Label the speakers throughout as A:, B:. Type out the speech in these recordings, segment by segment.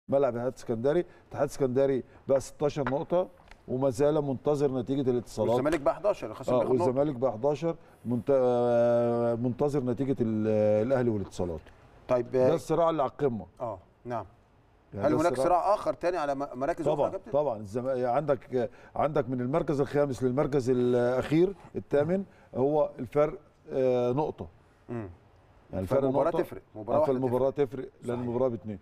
A: ملعب الاتحاد السكندري. الاتحاد السكندري بقى 16 نقطه وما زال منتظر نتيجه الاتصالات.
B: والزمالك بقى 11
A: والزمالك بقى 11 منتظر نتيجه الاهلي والاتصالات.
B: طيب
A: ده الصراع اللي على القمه.
B: نعم.
A: يعني
B: هل هناك صراع اخر تاني على مراكز
A: اخرى
B: يا كابتن؟
A: طبعا عندك من المركز الخامس للمركز الاخير الثامن هو الفرق نقطه. يعني الفرق
B: المباراه
A: نقطه
B: تفرق،
A: المباراه تفرق لان المباراه باثنين.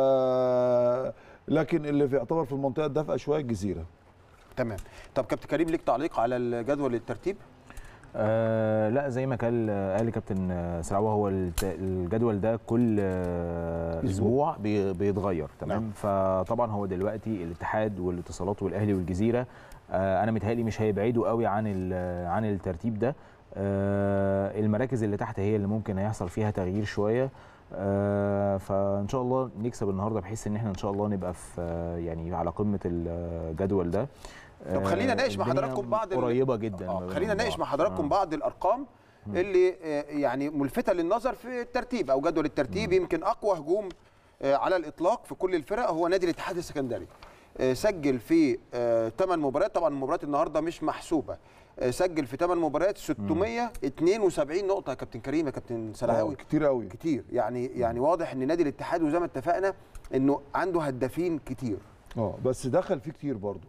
A: لكن اللي يعتبر في المنطقه الدافئه شويه الجزيره.
B: تمام. طب كابتن كريم ليك تعليق على الجدول الترتيب؟
C: لا زي ما قال كابتن سراوه، هو الجدول ده كل اسبوع بيتغير. تمام. نعم. فطبعا هو دلوقتي الاتحاد والاتصالات والاهلي والجزيره انا متهيألي مش هيبعدوا قوي عن الترتيب ده. المراكز اللي تحت هي اللي ممكن هيحصل فيها تغيير شويه. فان شاء الله نكسب النهارده بحيث ان احنا ان شاء الله نبقى في يعني على قمه الجدول ده.
B: طب خلينا نناقش مع حضراتكم بعض
C: قريبه جدا.
B: خلينا نناقش مع حضراتكم بعض الارقام اللي يعني ملفته للنظر في الترتيب او جدول الترتيب. يمكن اقوى هجوم على الاطلاق في كل الفرق هو نادي الاتحاد السكندري. سجل في 8 مباريات، طبعا مباريات النهارده مش محسوبه، سجل في 8 مباريات 672 نقطه يا كابتن كريم يا كابتن سلاهاوي.
A: كتير قوي،
B: كتير. يعني واضح ان نادي الاتحاد وزي ما اتفقنا انه عنده هدافين كتير.
A: بس دخل فيه كتير برضه.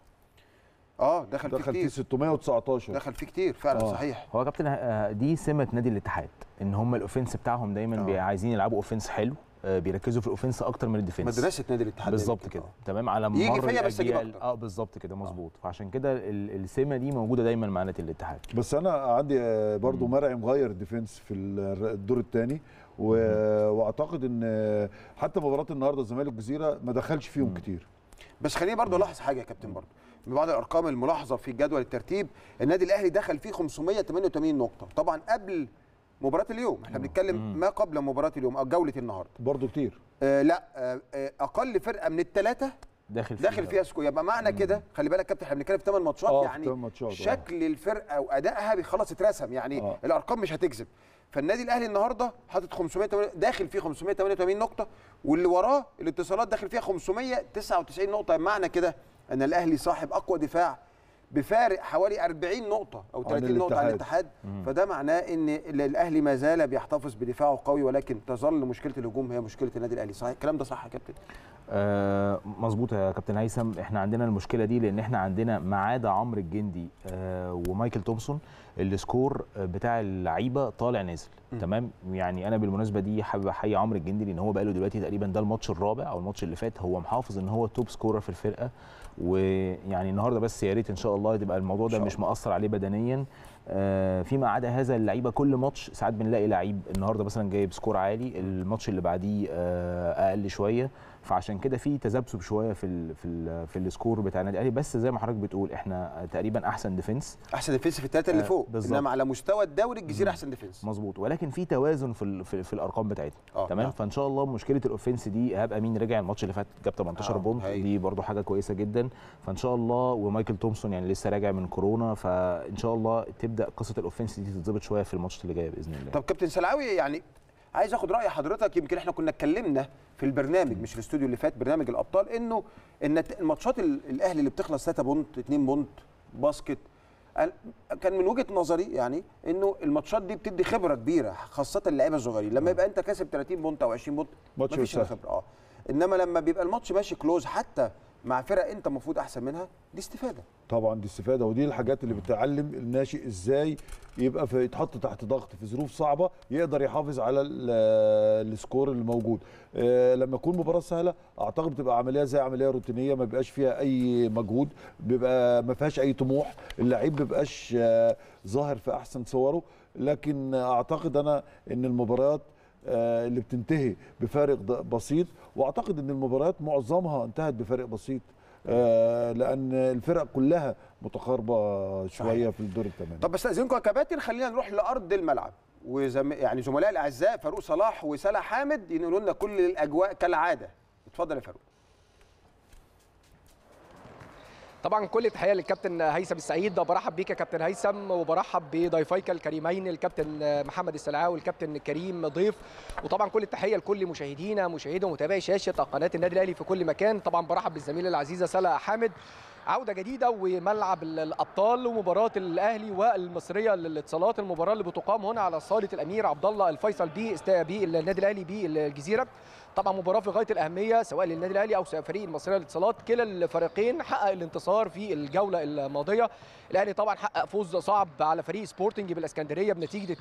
B: دخل فيه
A: 619
B: دخل فيه كتير فعلا. صحيح.
C: هو كابتن دي سمه نادي الاتحاد ان هم الاوفنس بتاعهم دايما عايزين يلعبوا اوفنس حلو، بيركزوا في الاوفنس اكتر من الديفنس.
B: مدرسه نادي الاتحاد
C: بالظبط كده. تمام. على مر
B: يجي فيا بس اجيب اكتر.
C: بالظبط كده مظبوط. فعشان كده السمه دي موجوده دايما مع نادي الاتحاد.
A: بس انا عندي برضو مرعي مغير ديفنس في الدور الثاني، واعتقد ان حتى مباراه النهارده الزمالك والجزيره ما دخلش فيهم كتير.
B: بس خليني برضو الاحظ حاجه يا كابتن برضو من بعض الارقام الملاحظه في جدول الترتيب. النادي الاهلي دخل فيه 588 نقطه، طبعا قبل مباراه اليوم. احنا بنتكلم ما قبل مباراه اليوم او جوله النهارده
A: برضو كتير.
B: لا اقل فرقه من الثلاثه داخل فيها سكور. يبقى معنى كده خلي بالك كابتن احنا بنتكلم في 8 ماتشات. يعني شكل الفرقه وادائها خلاص اترسم. يعني الارقام مش هتكذب. فالنادي الاهلي النهارده حاطط 508 داخل فيه 588 نقطه، واللي وراه الاتصالات داخل فيها 599 نقطه. معنى كده ان الاهلي صاحب اقوى دفاع بفارق حوالي 40 نقطه او 30 نقطه عن الاتحاد. فده معناه ان الاهلي ما زال بيحتفظ بدفاعه قوي، ولكن تظل مشكله الهجوم هي مشكله النادي الاهلي. صحيح الكلام ده صح يا كابتن؟
C: مظبوط يا كابتن هيثم. احنا عندنا المشكله دي لان احنا عندنا ما عدا عمرو الجندي ومايكل تومسون السكور بتاع اللعيبه طالع نازل. تمام. يعني انا بالمناسبه دي حابب احيي عمرو الجندي لان هو بقى له دلوقتي تقريبا ده الماتش الرابع او الماتش اللي فات هو محافظ ان هو توب سكورر في الفرقه. ويعني النهارده بس يا ريت ان شاء الله تبقى الموضوع ده مش مؤثر عليه بدنيا. فيما عدا هذا اللعيبه كل ماتش ساعات بنلاقي لعيب النهارده مثلا جايب سكور عالي، الماتش اللي بعديه اقل شويه. فعشان كده في تذبذب شويه في السكور بتاع النادي الاهلي. بس زي ما حضرتك بتقول احنا تقريبا احسن ديفنس
B: في الثلاثه اللي فوق. انما على مستوى الدوري الجزيره احسن ديفنس.
C: مظبوط. ولكن في توازن في الارقام بتاعتنا. تمام. فان شاء الله مشكله الاوفنس دي ايهاب امين رجع الماتش اللي فات جاب 18 بونت، دي برده حاجه كويسه جدا. فان شاء الله ومايكل تومسون يعني لسه راجع من كورونا، فان شاء الله تبدا قصه الاوفنس دي تتظبط شويه في الماتش اللي جاي باذن الله.
B: طب كابتن سلاوي يعني عايز اخد راي حضرتك. يمكن احنا كنا اتكلمنا في البرنامج مش في الاستوديو اللي فات برنامج الابطال انه ان الماتشات الاهلي اللي بتخلص 3 بونت 2 بونت باسكت كان من وجهه نظري يعني انه الماتشات دي بتدي خبره كبيره خاصه اللعيبه الصغيرين. لما يبقى انت كاسب 30 بونت او 20 بونت مفيش خبره. انما لما بيبقى الماتش ماشي كلوز حتى مع فرق انت المفروض احسن منها دي استفاده.
A: طبعا دي استفاده، ودي الحاجات اللي بتعلم الناشئ ازاي يبقى يتحط تحت ضغط في ظروف صعبه يقدر يحافظ على السكور اللي موجود. لما يكون مباراه سهله اعتقد بتبقى عمليه زي عمليه روتينيه ما بيبقاش فيها اي مجهود، بيبقى ما فيهاش اي طموح، اللعيب ما بيبقاش ظاهر في احسن صوره. لكن اعتقد انا ان المباريات اللي بتنتهي بفارق بسيط، واعتقد ان المباريات معظمها انتهت بفارق بسيط لان الفرق كلها متقاربه شويه في الدور الثمانية.
B: طب استاذنكم يا كباتن خلينا نروح لارض الملعب يعني زملائي الاعزاء فاروق صلاح وسلا حامد ينقلوا لنا كل الاجواء كالعاده. اتفضل يا فاروق.
D: طبعا كل التحيه للكابتن هيثم السعيد، برحب بيك يا كابتن هيثم وبرحب بضيفيك الكريمين الكابتن محمد السلعاوي والكابتن كريم ضيف، وطبعا كل التحيه لكل مشاهدي ومتابعي شاشه قناه النادي الاهلي في كل مكان. طبعا برحب بالزميله العزيزه سلا حامد. عوده جديده وملعب الابطال ومباراه الاهلي والمصريه للاتصالات، المباراه اللي بتقام هنا على صاله الامير عبد الله الفيصل بالنادي الاهلي بالجزيره. طبعا مباراه في غايه الاهميه سواء للنادي الاهلي او فريق المصريه للاتصالات، كلا الفريقين حقق الانتصار في الجوله الماضيه. الاهلي طبعا حقق فوز صعب على فريق سبورتنج بالاسكندريه بنتيجه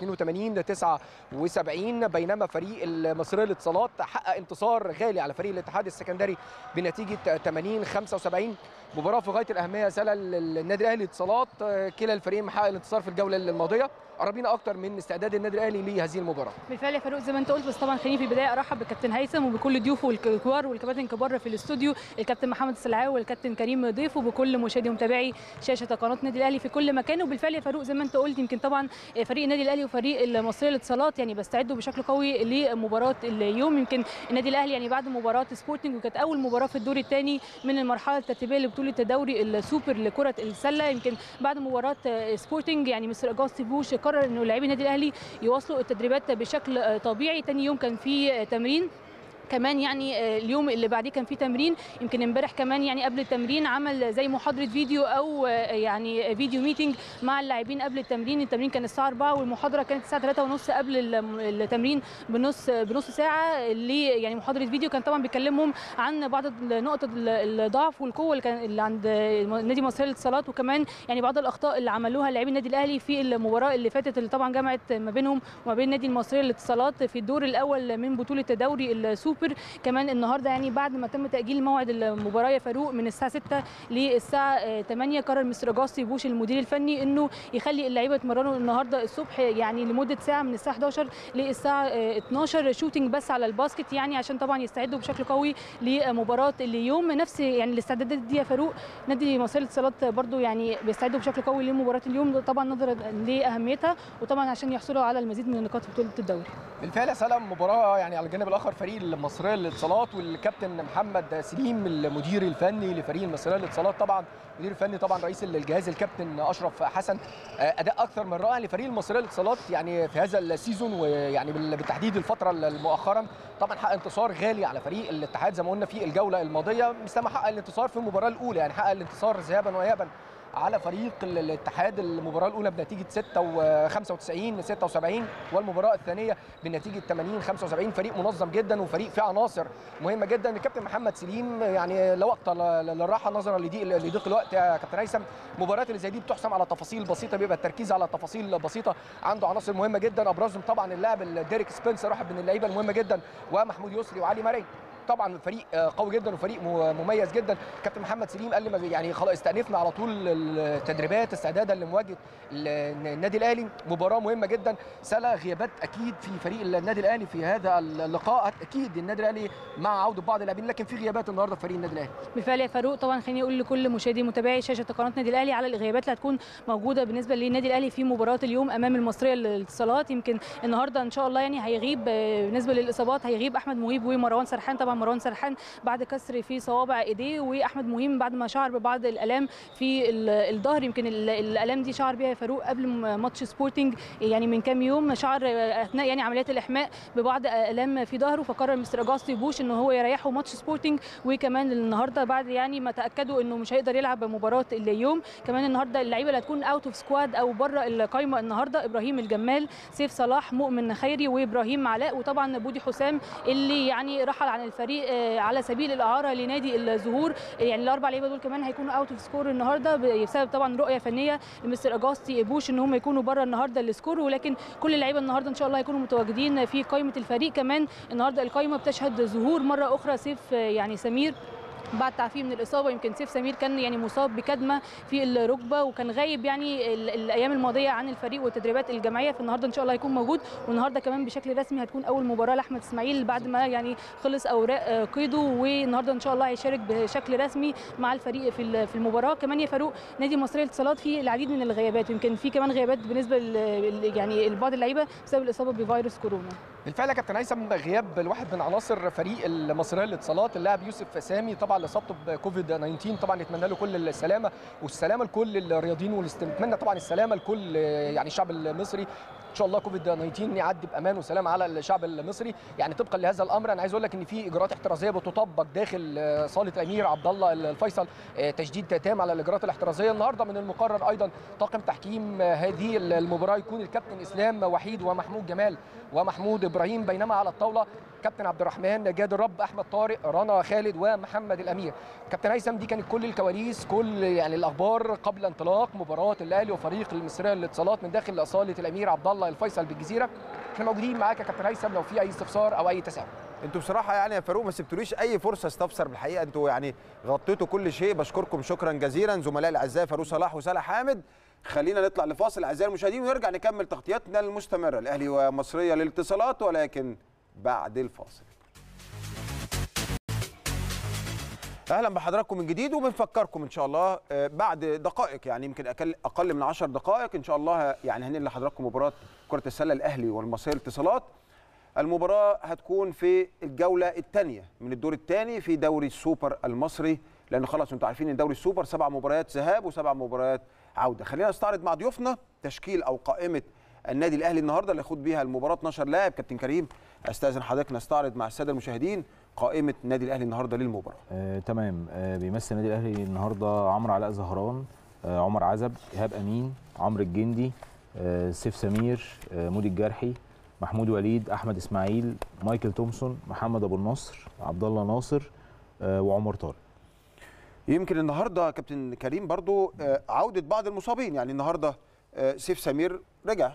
D: 82-79، بينما فريق المصريه للاتصالات حقق انتصار غالي على فريق الاتحاد السكندري بنتيجه 80-75. مباراه في غايه الاهميه سلا النادي الاهلي للاتصالات، كلا الفريقين محقق الانتصار في الجوله الماضيه. قربينا اكتر من استعداد النادي الاهلي لهذه المباراه.
E: بالفعل يا فاروق زي ما انت قلت، بس طبعا خليني في البدايه ارحب بالكابتن هيثم وبكل ضيوفه الكبار والكباتن الكبار في الاستوديو، الكابتن محمد السلعاوي والكابتن كريم ضيف، وبكل مشاهدي ومتابعي شاشه قناه النادي الاهلي في كل مكان. وبالفعل يا فاروق زي ما انت قلت، يمكن طبعا فريق النادي الاهلي وفريق المصريه للاتصالات يعني بيستعدوا بشكل قوي لمباراه اليوم. يمكن النادي الاهلي يعني بعد مباراه سبورتنج، وكانت اول مباراه في الدور الثاني من المرحله الترتيبيه لبطوله الدوري السوبر لكره السله، يمكن بعد مباراه سبورتنج يعني مستر اجاستي بوش قرر انه لاعبي النادي الاهلي يواصلوا التدريبات بشكل طبيعي. ثاني يوم كان في تمرين، كمان يعني اليوم اللي بعديه كان في تمرين. يمكن امبارح كمان يعني قبل التمرين عمل زي محاضره فيديو او يعني فيديو ميتنج مع اللاعبين قبل التمرين. التمرين كان الساعه 4 والمحاضره كانت الساعه 3:30 قبل التمرين بنص ساعه، اللي يعني محاضره فيديو كان طبعا بيكلمهم عن بعض نقط الضعف والقوه اللي عند نادي مصريه للاتصالات، وكمان يعني بعض الاخطاء اللي عملوها لاعبي النادي الاهلي في المباراه اللي فاتت، اللي طبعا جمعت ما بينهم وما بين نادي المصريه للاتصالات في الدور الاول من بطوله الدوري السوبر. كمان النهارده يعني بعد ما تم تاجيل موعد المباراه يا فاروق من الساعه 6 للساعه 8، قرر مستر اجاستي بوش المدير الفني انه يخلي اللعيبه يتمرنوا النهارده الصبح يعني لمده ساعه من الساعه 11 للساعه 12 شوتنج بس على الباسكت، يعني عشان طبعا يستعدوا بشكل قوي لمباراه اليوم. نفس يعني الاستعدادات دي يا فاروق نادي مصريه للاتصالات برضو يعني بيستعدوا بشكل قوي لمباراه اليوم، طبعا نظرا لاهميتها وطبعا عشان يحصلوا على المزيد من النقاط في بطوله الدوري.
D: بالفعل يا سلام مباراه يعني على الجانب الاخر فريق المصريه للاتصالات والكابتن محمد سليم المدير الفني لفريق المصريه للاتصالات، طبعا المدير الفني طبعا رئيس الجهاز الكابتن اشرف حسن، اداء اكثر من رائع لفريق المصريه للاتصالات يعني في هذا السيزون، ويعني بالتحديد الفتره المؤخرا طبعا حقق انتصار غالي على فريق الاتحاد زي ما قلنا في الجوله الماضيه، مثل ما حقق الانتصار في المباراه الاولى، يعني حقق الانتصار ذهابا وايابا على فريق الاتحاد المباراه الاولى بنتيجه 95-76 والمباراه الثانيه بنتيجه 80-75. فريق منظم جدا وفريق فيه عناصر مهمه جدا. الكابتن محمد سليم يعني لا وقت للراحه نظرا لضيق الوقت يا كابتن هيثم، المباريات اللي زي دي بتحسم على تفاصيل بسيطه، بيبقى التركيز على تفاصيل بسيطه، عنده عناصر مهمه جدا ابرزهم طبعا اللاعب ديريك سبنسر واحد من اللعيبه المهمه جدا، ومحمود يسري وعلي مرعي. طبعا فريق قوي جدا وفريق مميز جدا. كابتن محمد سليم قال لي يعني خلاص استأنفنا على طول التدريبات استعدادا لمواجهه النادي الاهلي، مباراه مهمه جدا. سلا غيابات اكيد في فريق النادي الاهلي في هذا اللقاء، اكيد النادي الاهلي مع عوده بعض اللاعبين، لكن في غيابات النهارده في فريق النادي الاهلي.
E: بالفعل يا فاروق طبعا خليني اقول لكل مشاهدي متابعي شاشه قناه النادي الاهلي على الغيابات اللي هتكون موجوده بالنسبه للنادي الاهلي في مباراه اليوم امام المصريه للاتصالات. يمكن النهارده ان شاء الله يعني هيغيب بالنسبه للاصابات، هيغيب احمد مهيب ومروان سرحان. طبعا مروان سرحان بعد كسر في صوابع ايديه، واحمد مهيم بعد ما شعر ببعض الالام في الظهر. يمكن الالام دي شعر بيها يا فاروق قبل ماتش سبورتنج يعني من كام يوم، شعر اثناء يعني عمليات الاحماء ببعض الام في ظهره، فقرر مستر اجاستي بوش ان هو يريحه ماتش سبورتنج، وكمان النهارده بعد يعني ما تاكدوا انه مش هيقدر يلعب مباراه اليوم. كمان النهارده اللعيبه اللي هتكون اوت اوف سكواد او بره القايمه النهارده ابراهيم الجمال، سيف صلاح، مؤمن خيري، وابراهيم علاء، وطبعا بودي حسام اللي يعني رحل عن الفريق على سبيل الاعاره لنادي الزهور. يعني الاربع لعيبه دول كمان هيكونوا اوت اوف سكور النهارده بسبب طبعا رؤيه فنيه لمستر اجاستي بوش ان هم يكونوا بره النهارده السكور، ولكن كل اللعيبه النهارده ان شاء الله هيكونوا متواجدين في قائمه الفريق. كمان النهارده القائمه بتشهد ظهور مره اخرى سيف يعني سمير بعد تعافيه من الاصابه. يمكن سيف سمير كان يعني مصاب بكدمه في الركبه وكان غايب يعني الايام الماضيه عن الفريق والتدريبات الجماعيه، فالنهارده ان شاء الله هيكون موجود. والنهارده كمان بشكل رسمي هتكون اول مباراه لاحمد اسماعيل بعد ما يعني خلص اوراق قيده، والنهارده ان شاء الله هيشارك بشكل رسمي مع الفريق في المباراه. كمان يا فاروق نادي مصريه للاتصالات فيه العديد من الغيابات، يمكن في كمان غيابات بالنسبه يعني لبعض اللعيبه بسبب الاصابه بفيروس كورونا.
D: بالفعل يا كابتن هيثم غياب الواحد من عناصر فريق المصريه للاتصالات اللاعب يوسف سامي طبعا اللي اصابته بكوفيد 19 طبعا نتمنى له كل السلامه والسلامه لكل الرياضيين ونتمنى طبعا السلامه لكل يعني الشعب المصري ان شاء الله كوفيد 19 يعدي بامان وسلام على الشعب المصري. يعني طبقا لهذا الامر انا عايز اقول لك ان في اجراءات احترازيه بتطبق داخل صاله الامير عبد الله الفيصل، تشديد تام على الاجراءات الاحترازيه. النهارده من المقرر ايضا طاقم تحكيم هذه المباراه يكون الكابتن اسلام وحيد ومحمود جمال ومحمود ابراهيم، بينما على الطاوله كابتن عبد الرحمن جاد الرب، احمد طارق، رنا خالد ومحمد الامير. كابتن هيثم دي كانت كل الكواليس، كل يعني الاخبار قبل انطلاق مباراه الاهلي وفريق المصريه للاتصالات من داخل صاله الامير عبد الله الفيصل بالجزيره. احنا موجودين معاك يا كابتن هيثم لو في اي استفسار او اي تساؤل.
B: انتوا بصراحه يعني يا فاروق ما سبتوليش اي فرصه استفسر بالحقيقه، انتوا يعني غطيتوا كل شيء، بشكركم شكرا جزيلا زملائي الاعزاء فاروق صلاح وصالح حامد. خلينا نطلع لفاصل اعزائي المشاهدين ونرجع نكمل تغطياتنا المستمره الاهلي ومصريه للاتصالات، ولكن بعد الفاصل. اهلا بحضراتكم من جديد، وبنفكركم ان شاء الله بعد دقائق يعني يمكن اقل من 10 دقائق ان شاء الله يعني هننقل لحضراتكم مباراه كره السله الاهلي والمصريه للاتصالات. المباراه هتكون في الجوله الثانيه من الدور الثاني في دوري السوبر المصري، لان خلاص انتم عارفين ان دوري السوبر 7 مباريات ذهاب و7 مباريات عوده. خلينا نستعرض مع ضيوفنا تشكيل او قائمه النادي الاهلي النهارده اللي يخوض بيها المباراه. 12 لاعب. كابتن كريم استاذن حضرتك نستعرض مع الساده المشاهدين قائمه النادي الاهلي النهارده للمباراه.
C: تمام. بيمثل النادي الاهلي النهارده عمرو علاء زهران، عمر عزب، ايهاب امين، عمرو الجندي، سيف سمير، مودي الجرحي، محمود وليد، احمد اسماعيل، مايكل تومسون، محمد ابو النصر، عبد الله ناصر، وعمر طارق.
B: يمكن النهارده كابتن كريم برضو عوده بعض المصابين، يعني النهارده سيف سمير رجع،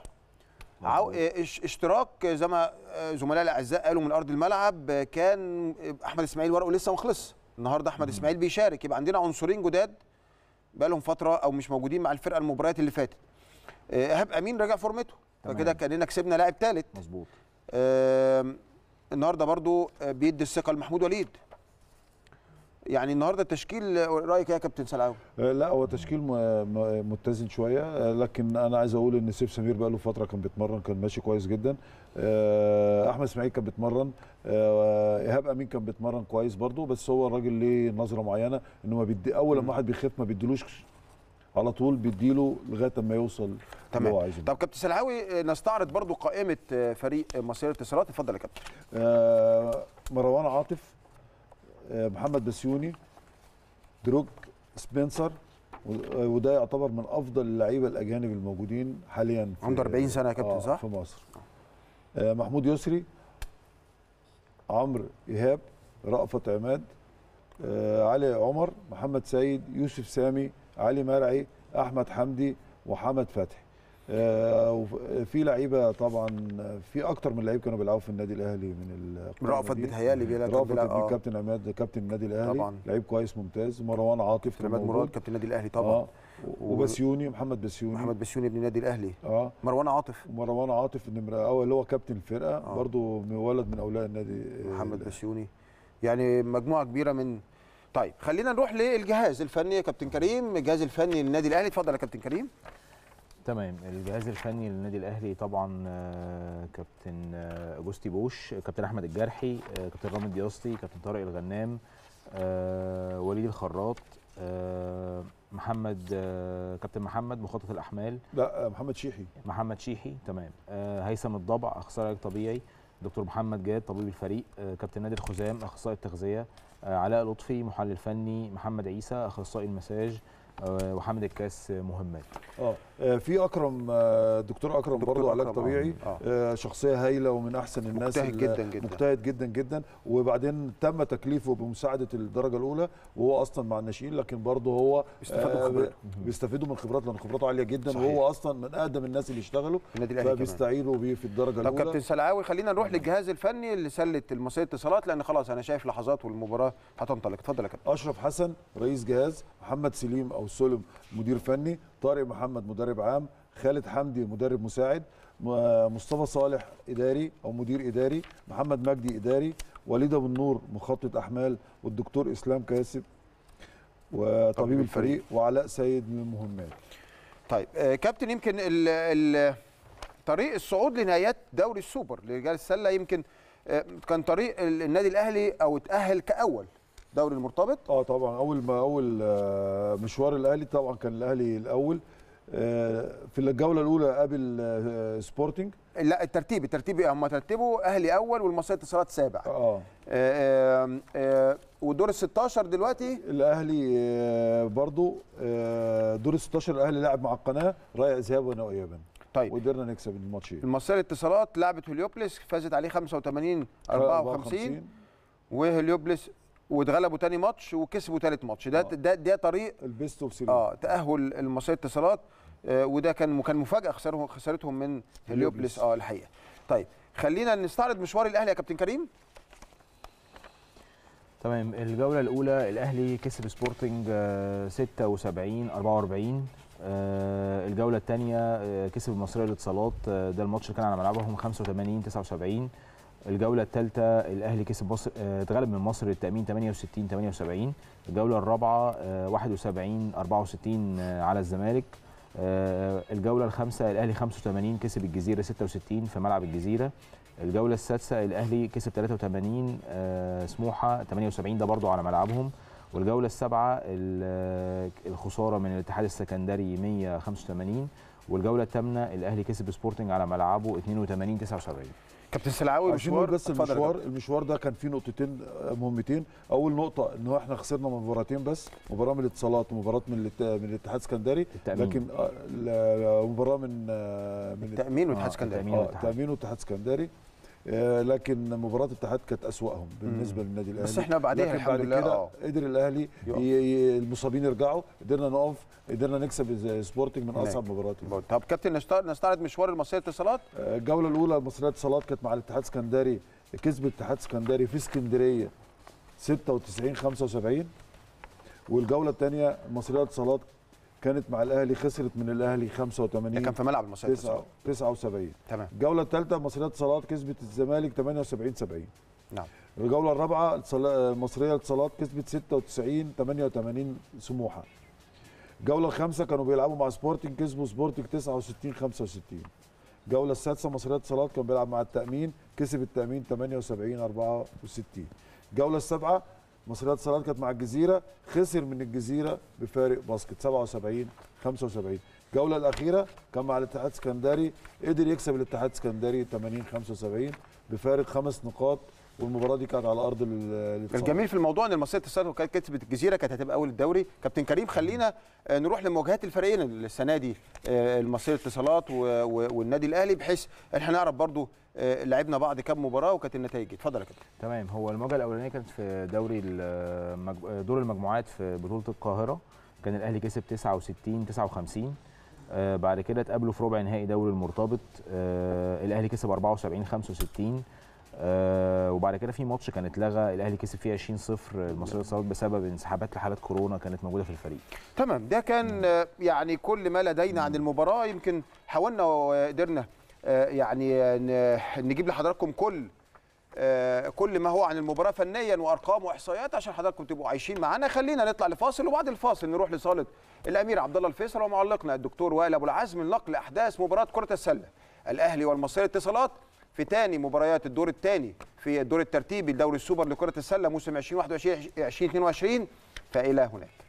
B: اشتراك زي ما زملاء الاعزاء قالوا من ارض الملعب، كان احمد اسماعيل ورقه لسه ما خلص، النهارده احمد اسماعيل بيشارك، يبقى عندنا عنصرين جداد بقى لهم فتره او مش موجودين مع الفرقه المباريات اللي فاتت. ايهاب امين رجع فورمته، فكده كاننا كسبنا لاعب ثالث.
C: مظبوط.
B: النهارده برضو بيدي الثقه لمحمود وليد. يعني النهارده التشكيل رايك يا كابتن سلعاوي؟
A: لا هو تشكيل متزن شويه، لكن انا عايز اقول ان سيف سمير بقى له فتره كان بيتمرن، كان ماشي كويس جدا. احمد اسماعيل كان بيتمرن، ايهاب امين كان بيتمرن كويس برضو، بس هو الراجل ليه نظره معينه انه ما بيدي اول لما واحد بيخاف ما بيديلوش على طول، بيديله لغايه ما يوصل اللي هو عايزه.
B: طب كابتن سلعاوي نستعرض برضو قائمه فريق مصريه الاتصالات، اتفضل يا كابتن.
A: مروان عاطف، محمد بسيوني، دروج، سبنسر، وده يعتبر من افضل اللعيبه الاجانب الموجودين حاليا،
B: عنده 40 سنه يا كابتن صح؟
A: في مصر. محمود يسري، عمرو ايهاب، رأفت عماد، علي عمر، محمد سيد، يوسف سامي، علي مرعي، احمد حمدي، وحمد فتحي. في لعيبه طبعا، في اكتر من لعيب كانوا بيلعبوا في النادي الاهلي من
B: رأفت بيتهيألي بيلعب.
A: رأفت كابتن عماد كابتن النادي الاهلي طبعا، لعيب كويس ممتاز. مروان عاطف،
B: عماد مراد كابتن النادي الاهلي طبعا.
A: وبسيوني، محمد بسيوني
B: ابن النادي الاهلي. مروان عاطف
A: النمره اول اللي هو كابتن الفرقه برضه، ولد من اولاد النادي
B: محمد بسيوني. يعني مجموعه كبيره من. طيب خلينا نروح للجهاز الفني يا كابتن كريم، الجهاز الفني للنادي الاهلي، اتفضل يا كابتن كريم.
C: تمام. الجهاز الفني للنادي الاهلي طبعا كابتن اجوستي بوش، كابتن احمد الجرحي، كابتن رامي الدياسطي، كابتن طارق الغنام، وليد الخراط، محمد كابتن محمد مخطط الاحمال،
A: لا محمد شيحي.
C: تمام. هيثم الضبع اخصائي علاج طبيعي، دكتور محمد جاد طبيب الفريق، كابتن نادر خزام اخصائي التغذيه، علاء لطفي محلل فني، محمد عيسى اخصائي المساج، وحامد الكاس مهمات.
A: في اكرم، دكتور اكرم برضه علاج طبيعي، شخصيه هايله ومن احسن الناس، مجتهد جدا جدا، وبعدين تم تكليفه بمساعده الدرجه الاولى وهو اصلا مع الناشئين، لكن برضه هو بيستفيدوا من خبراته لان خبراته عاليه جدا. صحيح. وهو اصلا من اقدم الناس اللي اشتغلوا في النادي الاهلي، فبيستعينوا بيه في الدرجه الاولى.
B: طب كابتن سلعاوي خلينا نروح للجهاز الفني اللي سلت المصريه اتصالات، لان خلاص انا شايف لحظات والمباراه هتنطلق. اتفضل يا كابتن.
A: اشرف حسن رئيس جهاز، محمد سليم او سلم مدير فني، طارق محمد مدرب عام، خالد حمدي مدرب مساعد، مصطفى صالح اداري او مدير اداري، محمد مجدي اداري، وليد ابو النور مخطط احمال، والدكتور اسلام كاسب وطبيب الفريق، وعلاء سيد من المهمات.
B: طيب كابتن يمكن طريق الصعود لنهايات دوري السوبر لرجال السله يمكن كان طريق النادي الاهلي او اتاهل كاول دوري المرتبط.
A: طبعا اول مشوار الاهلي طبعا كان الاهلي الاول في الجوله الاولى قابل سبورتنج.
B: لا الترتيب هم ترتبوا اهلي اول والمصرية اتصالات سابع. والدور ال 16 دلوقتي
A: الاهلي برضو دور ال 16 الاهلي لعب مع القناه رايح ذهابا وايابا.
B: طيب
A: وقدرنا نكسب الماتشين.
B: المصرية اتصالات لعبت هليوبلس فازت عليه 85-54 وهليوبلس واتغلبوا تاني ماتش وكسبوا تالت ماتش. ده طريق
A: البيست اوف 3
B: تاهل المصرية اتصالات. وده كان مفاجاه خسارتهم من هليوبلس الحقيقه. طيب خلينا نستعرض مشوار الاهلي يا كابتن كريم.
C: تمام. الجوله الاولى الاهلي كسب سبورتنج 76-44. الجوله الثانيه كسب المصرية للاتصالات، ده الماتش اللي كان على ملعبهم 85-79. الجوله الثالثه الاهلي كسب مصر اتغلب من مصر للتامين 68-78. الجوله الرابعه 71-64 على الزمالك. الجوله الخامسه الاهلي 85 كسب الجزيره 66 في ملعب الجزيره. الجوله السادسه الاهلي كسب 83 سموحه 78 ده برضو على ملعبهم. والجوله السابعه الخساره من الاتحاد السكندري 185. والجوله الثامنه الاهلي كسب سبورتنج على ملعبه 82-79.
B: كابتن سلعاوي
A: مشوار بس المشوار ده كان فيه نقطتين مهمتين. اول نقطه ان احنا خسرنا مباراتين بس، مباراه من الاتصالات ومباراه من الاتحاد السكندري، لكن مباراه من
B: التامين والاتحاد السكندري.
A: التامين والاتحاد السكندري. لكن مباراه الاتحاد كانت اسوأهم بالنسبه للنادي الاهلي.
B: بس احنا بعدها الحمد لله
A: قدر الاهلي المصابين يرجعوا، قدرنا نقف، قدرنا نكسب سبورتنج من اصعب مباريات.
B: طب كابتن نستعرض مشوار المصرية اتصالات.
A: الجوله الاولى المصرية اتصالات كانت مع الاتحاد السكندري، كسب الاتحاد السكندري في اسكندريه 96-75. والجوله الثانيه المصرية اتصالات كانت مع الاهلي خسرت من الاهلي 85.
B: كان في ملعب المصرية اتصالات
A: 79.
B: تمام.
A: الجوله الثالثه المصرية اتصالات كسبت الزمالك 78-70.
B: نعم.
A: الجوله الرابعه المصرية اتصالات كسبت 96-88 سموحه. الجوله الخامسه كانوا بيلعبوا مع سبورتنج، كسبوا سبورتنج 69-65. الجوله السادسه مصرية اتصالات كان بيلعب مع التامين، كسب التامين 78-64. الجوله السابعه مصرية اتصالات كانت مع الجزيره، خسر من الجزيره بفارق باسكت 77-75. الجوله الاخيره كان مع الاتحاد السكندري، قدر يكسب الاتحاد السكندري 80-75 بفارق 5 نقاط. والمباراه دي كانت على ارض الاتصالات.
B: الجميل في الموضوع ان المصرية اتصالات وكانت كسبت الجزيره كانت هتبقى اول الدوري. كابتن كريم خلينا نروح لمواجهات الفريقين السنه دي، المصرية اتصالات والنادي الاهلي، بحيث احنا نعرف برضو لعبنا بعض كام مباراه وكانت النتائج. اتفضل يا كابتن.
C: تمام. هو المواجهه الاولانيه كانت في دوري دور المجموعات في بطوله القاهره، كان الاهلي كسب 69-59. بعد كده اتقابلوا في ربع نهائي دوري المرتبط، الاهلي كسب 74-65. وبعد كده في ماتش كان اتلغى الاهلي كسب فيه 20-0 المصرية للاتصالات بسبب انسحابات لحالات كورونا كانت موجوده في الفريق.
B: تمام. ده كان يعني كل ما لدينا عن المباراه. يمكن حاولنا وقدرنا يعني نجيب لحضراتكم كل ما هو عن المباراه فنيا وارقام واحصائيات عشان حضراتكم تبقوا عايشين معانا. خلينا نطلع لفاصل، وبعد الفاصل نروح لصاله الامير عبد الله الفيصل ومعلقنا الدكتور وائل ابو العزم لنقل احداث مباراه كره السله الاهلي والمصرية اتصالات في ثاني مباريات الدور الثاني في الدور الترتيبي لدوري السوبر لكره السله موسم 2021-2022. فالى هناك.